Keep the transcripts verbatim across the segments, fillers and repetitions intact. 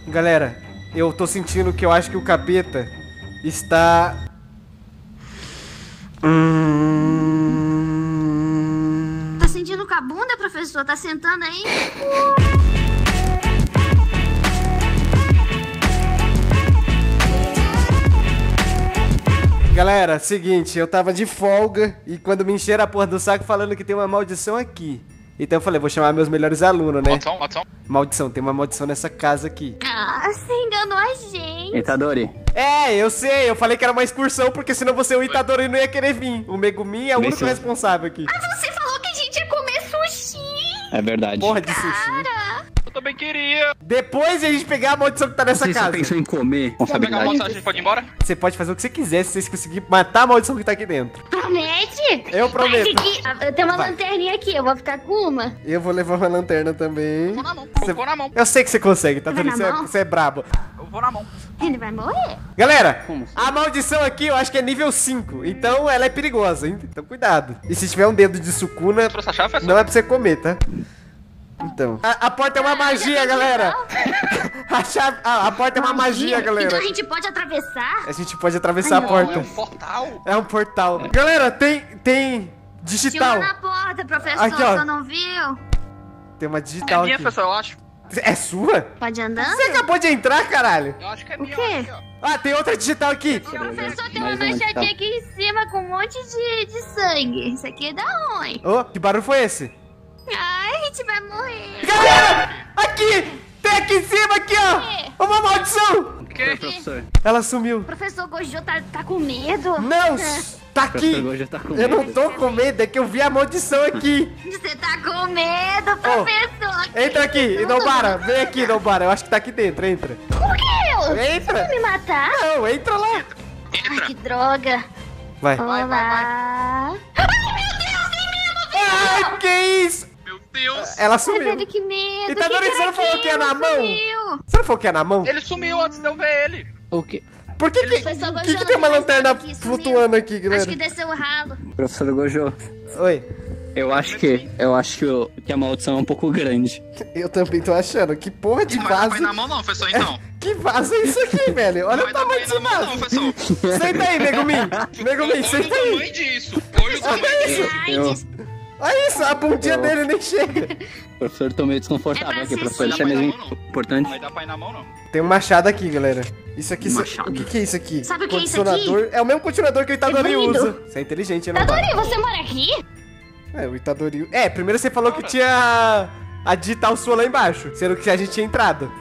Galera, eu tô sentindo que eu acho que o capeta está... Hum... Tá sentindo com a bunda, professor? Tá sentando aí? Galera, seguinte, eu tava de folga e quando me encheram a porra do saco falando que tem uma maldição aqui. Então eu falei, vou chamar meus melhores alunos, né? Maldição, maldição. Maldição, tem uma maldição nessa casa aqui. Ah, você enganou a gente. Itadori. É, eu sei, eu falei que era uma excursão, porque senão você, o Itadori, não ia querer vir. O Megumin é o único responsável aqui. Ah, você falou que a gente ia comer sushi. É verdade. Porra de sushi. Cara. Eu também queria. Depois de a gente pegar a maldição que tá nessa Você só casa. pensou em comer? Vamos pegar a Responsabilidade. maldição, a gente pode ir embora? Você pode fazer o que você quiser se vocês conseguirem matar a maldição que tá aqui dentro. Promete? Eu prometo. Mas aqui, ah, tem uma Vai. lanterninha aqui, eu vou ficar com uma. Eu vou levar uma lanterna também. Vou na mão, Você- eu vou na mão. Eu sei que você consegue, tá Vai vendo? na Você é, mão? você é brabo. Eu vou na mão. Ele vai morrer. Galera, Como assim? a maldição aqui eu acho que é nível cinco. Então ela é perigosa, hein? Então cuidado. E se tiver um dedo de sucuna, Trouxe a chave, professor? não é pra você comer, tá? Então. A, a porta é uma magia, galera. A, chave, a, a porta é uma magia, galera. Então a gente pode atravessar? A gente pode atravessar a Ai, É porta. um portal. É um portal. Galera, tem, tem Tinha digital. uma na porta, professor, Aqui, ó. você não viu? Tem uma É digital minha, aqui. professor, eu acho. É sua? Pode andar? Você acabou de entrar, caralho. Eu acho que é O minha. quê? Aqui, ó. Ah, tem outra digital aqui. Professor, tem uma Mais uma manchadinha digital. aqui em cima com um monte de, de sangue. Isso aqui dá ruim. Ô, que barulho foi esse? Ai, a gente vai morrer. Galera, aqui! Tem aqui em cima, aqui, ó! Uma maldição! O quê? Professor. Ela sumiu. O professor Gojo tá, tá com medo? Não! Tá Professor aqui! Gojo tá com Eu não medo. tô com medo, é que eu vi a maldição aqui. Você tá com medo, professor? Entra aqui, Inobara, vem aqui, Inobara. Eu acho que tá aqui dentro, entra. Por que? Entra. Você vai me matar? Não, entra lá. Ai, Entra. que droga. Vai. Olá. vai, Ai, que isso? Meu Deus. Ela Ai, sumiu. velho, que medo. E tá Que vendo que você não falou que é na caraquinho, mão? sumiu. Você não falou que é na mão? Ele sumiu antes de eu ver ele. O quê? Por que que, Professor que, Gojo que tem uma não faz lanterna nada aqui, sumiu. flutuando aqui, Acho que galera? desceu o ralo. Professor Gojo, Oi. eu acho que. Eu acho que, o- que a maldição é um pouco grande. Eu também tô achando. Que porra de Não vai dar pra vaso. ir na mão não, professor, então. Que vaso é isso aqui, velho? Olha Não o vai dar pra tamanho ir desse na mão não, vaso. professor. Senta aí, Megumin. Megumin, Olha o senta aí. tamanho disso. Olha o tamanho disso. Ai, Eu- des- Olha isso, a bundinha Eu- dele nem chega. Professor, tô meio desconfortável É pra aqui, ser professor. sim. Isso é mesmo Não, não. importante. Não vai dar pra ir na mão não. Tem um machado aqui, galera. Isso aqui... Machado. O que que é isso aqui? Sabe o que é isso Condicionador. É o mesmo continuador que o Itadori lindo. usa. Você é inteligente, não? Tadori, você mora aqui? É, o Itadori... É, primeiro você falou que tinha a digital sua lá embaixo. Sendo que a gente tinha entrado.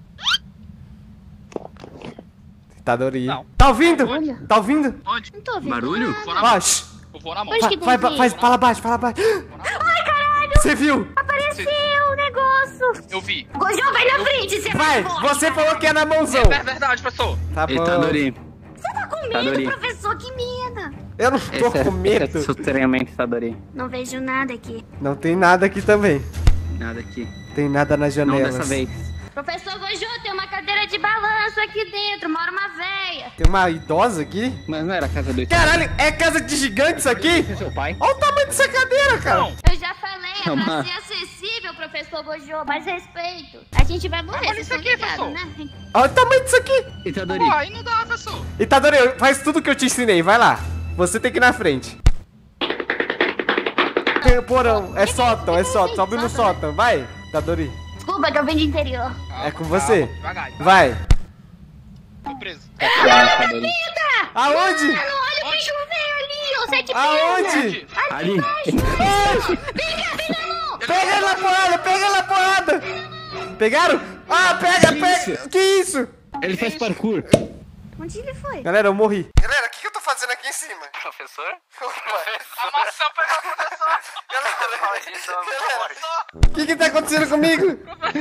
Itadori. Não. Tá ouvindo? Olha. Tá ouvindo? Onde? Não tô ouvindo Barulho? nada. Vou na mão. Ó, shh. Eu vou na mão. Onde Vai, que vai, tem vai, que ir? fala baixo, fala baixo. Ai, caralho, Você viu? apareceu o negócio. Eu vi. Gojo, vai na frente, você Vai, vai você falou que é na mãozão. É verdade, professor. Tá bom. Itadori. Você tá com medo, Tadori. professor? Que medo. Eu não tô Esse é, com esse medo. é seu treinamento, Itadori. Não vejo nada aqui. Não tem nada aqui também. Nada aqui. Tem nada nas Não janelas. dessa vez. Professor Gojo, tem uma cadeira de balanço aqui dentro, mora uma véia. Tem uma idosa aqui? Mas não era a casa do Itadori. Caralho, é casa de gigante isso aqui? Esse é seu pai? Olha o tamanho dessa cadeira, cara. Não. Eu já falei, é Calma. pra ser acessível, professor Gojo, mais respeito. A gente vai morrer, Olha vocês isso estão aqui, ligados, professor. né? Olha o tamanho disso aqui. Itadori. Pô, aí não dá, professor. Itadori, faz tudo que eu te ensinei, vai lá. Você tem que ir na frente. Tem porão, é sótão, é sótão. Sobe no sótão, vai, Itadori. Desculpa que eu venho de interior. Calma, É com você. calma, Devagar, devagar. Vai. Tô preso. Itadori. Aonde? Mano, olha o bicho velho ali, ó, sete Aonde? Ali. Pega ele na porrada, pega ele na porrada. Pegaram? Ah, pega, Que pega. isso? Que isso? Ele faz parkour. pernas. Onde ele foi? Galera, eu morri. Galera, o que, que eu tô fazendo aqui em cima? Professor? A maçã pegou o professor. O que que tá acontecendo comigo?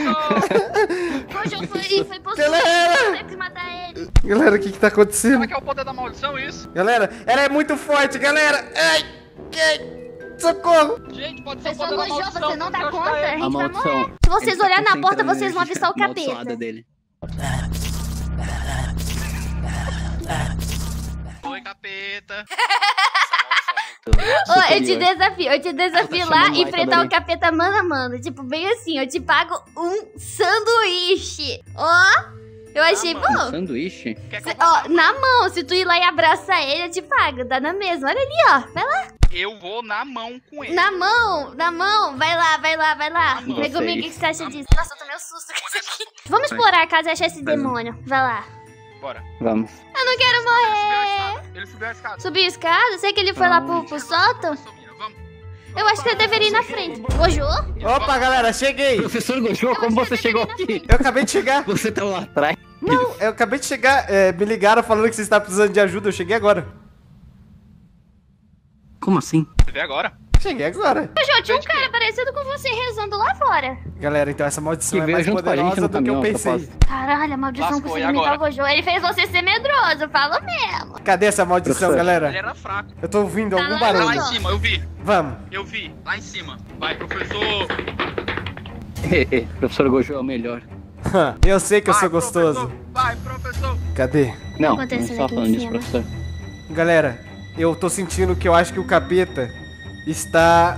Gojo foi, foi possuído, Galera! tem que matar ele. Galera, o que que tá acontecendo? Será que é o poder da maldição isso? Galera, ela é muito forte, galera. Ai, ai, socorro. Gente, pode ser o Professor poder da Gojo, maldição. você não dá porque eu conta, a ajudei. gente A vai maldição. morrer. Se vocês Ele tá olharem na porta, concentrando vocês vão energia avistar o capeta. amaldiçoada dele. Oi, capeta. Essa maldição é muito Ô, eu te desafio, eu te desafio Ah, tá lá chamando e lá, enfrentar tá o capeta mano a mano. Tipo, bem assim, eu te pago um sanduíche. Ó, eu achei Um bom. sanduíche? Quer que Cê- eu Ó, na mão, se tu ir lá e abraçar ele, eu te pago. Dá na mesma. Olha ali, ó. Vai lá. Eu vou na mão com ele. Na mão, na mão. Vai lá, vai lá, vai lá. Não Megumin, o sei. que que você acha disso? Nossa, eu tomei um susto com isso aqui. Vamos explorar a casa e achar esse demônio. Vai lá. Bora. Vamos. Eu não quero Ele subiu a morrer. escada. Ele subiu a escada. Subir a escada? Sei que ele foi lá pro, pro sótão. Tá subindo, vamos. Eu acho que eu deveria ir na frente. Gojo? Opa, galera, cheguei. Professor Gojo, como você chegou aqui? Eu acabei de chegar. Você tá lá atrás. Não, eu acabei de chegar. É, me ligaram falando que você está precisando de ajuda. Eu cheguei agora. Como assim? Você vê agora? Cheguei agora. Gojo, tinha um cara parecido com você rezando lá fora. Galera, então essa maldição Que é veio mais junto com a gente poderosa no do que eu caminhão, pensei. capaz. Caralho, a maldição Lascou, conseguiu e imitar o agora? Gojo. Ele fez você ser medroso, fala mesmo. Cadê essa maldição, Professor. Ele galera? era fraco. Eu tô ouvindo Tá algum lá, Tá lá barulho. em cima, eu vi. Vamos. Eu vi. Lá em cima. Vai, professor. Professor Gojo é o melhor. Eu sei que eu Vai, sou gostoso. professor. Vai, professor. Cadê? Não, não acontecendo só aqui em falando disso, cima? professor. Galera, eu tô sentindo que eu acho que o capeta está...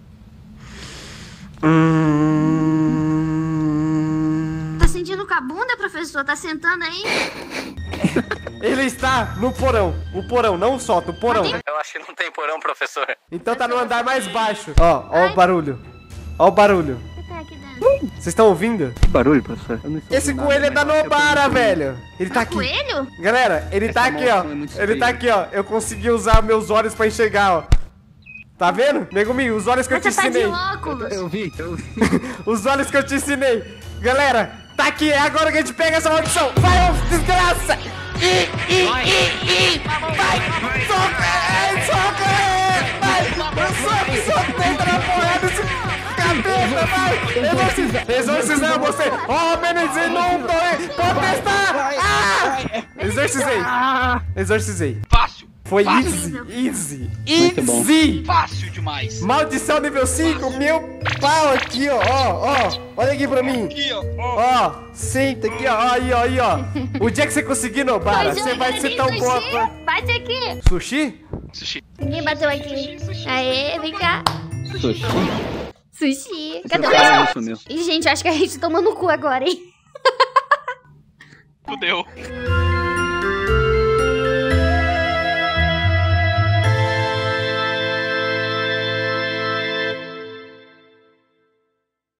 Hum... Tá sentindo com a bunda, professor? Tá sentando aí? Ele está no porão. O porão, não solta, o porão. Eu acho que não tem porão, professor. Então tá no andar mais baixo. Ó, ó o barulho. Ó o barulho. Você tá aqui dentro. Vocês estão ouvindo? Que barulho, professor? Eu não estou Esse ouvindo coelho é nada, da mas eu acho que eu tô Nobara, ouvindo. velho. Ele tá aqui. Coelho? Galera, ele tá Essa aqui, ó. maldição é muito Ele tá estranha. aqui, ó. Eu consegui usar meus olhos pra enxergar, ó. Tá vendo? Megumi, os olhos que eu te Você tá de ensinei. óculos. Eu vi, eu vi. Os olhos que eu te ensinei. Galera, tá aqui. É agora que a gente pega essa maldição. Vai, ô desgraça. Ih, ih, ih, ih. Vai, soca, é, soca, é. Vai, soca, soca, tenta na porrada esse capeta, vai. Exorcizar, exorcizar você. Ó, Benezinho, não, potestar. Ah! Exorcizei. Exorcizei. Fácil. Foi Fácil. easy, easy, Muito bom. easy. Fácil demais. Maldição nível cinco, meu pau aqui, ó, ó, ó. Olha aqui pra mim. Aqui, ó. ó. Ó, senta aqui, ó, aí, ó, aí, ó. O dia que você conseguir, Nobara, Gojo, você vai quero ser vir tão sushi. boa. Bate aqui. Sushi? Sushi. Ninguém bateu aqui. Aê, vem cá. Sushi. Sushi. Cadê o Seu cara Gojo? sumiu. Ih, gente, acho que a gente tomou no cu agora, hein? Fudeu.